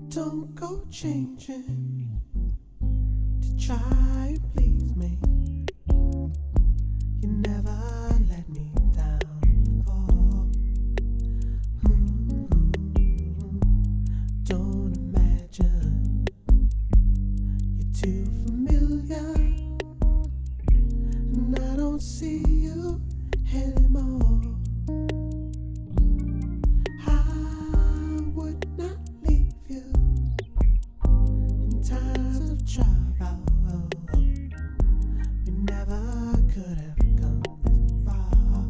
Don't go changing to try and please me. You never let me down before. Don't imagine you're too familiar, and I don't see you anymore. Trouble. We never could have come this far.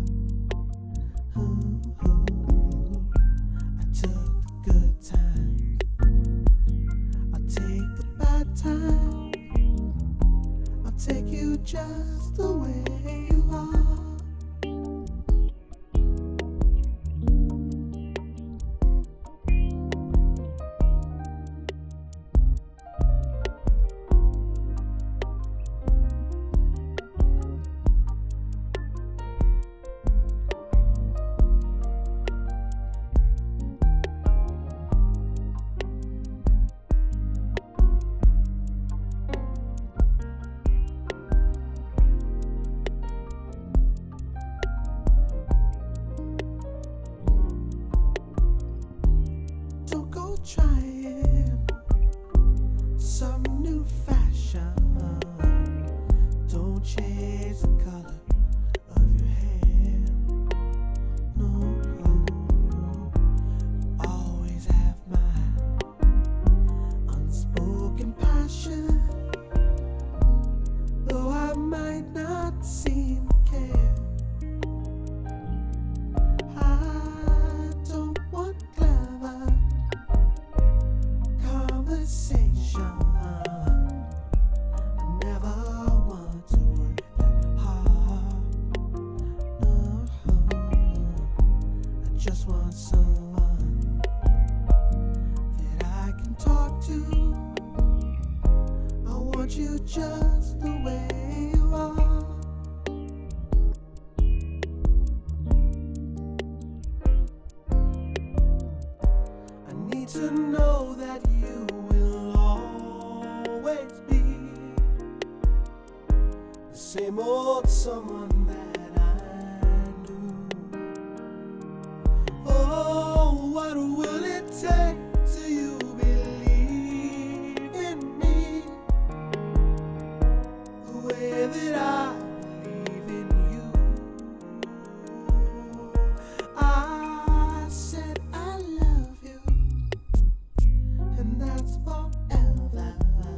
I took the good times, I'll take the bad times. I'll take you just the way you are. Trying some new fashion. Don't change the color of your hair. No, you always have my unspoken passion. Though I might not seem to care, I don't want clever conversation. I never want to work that hard. No, I just want someone that I can talk to. I want you just the way you are. I need to know that you will always be the same old someone that I knew. Oh, what will it take till you believe in me the way that I believe in you? I said I love you, and that's forever.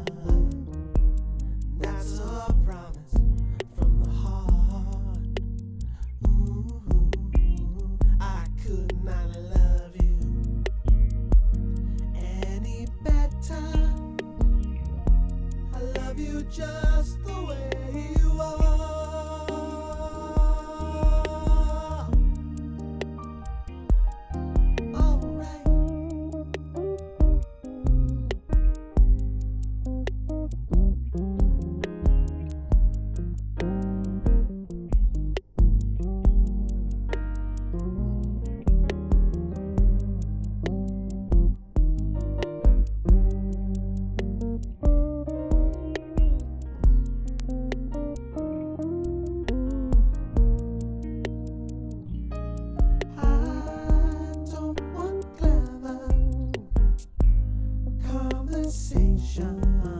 That's a promise from the heart. I could not love you any better. I love you just the way you are. All right. I don't want clever conversation.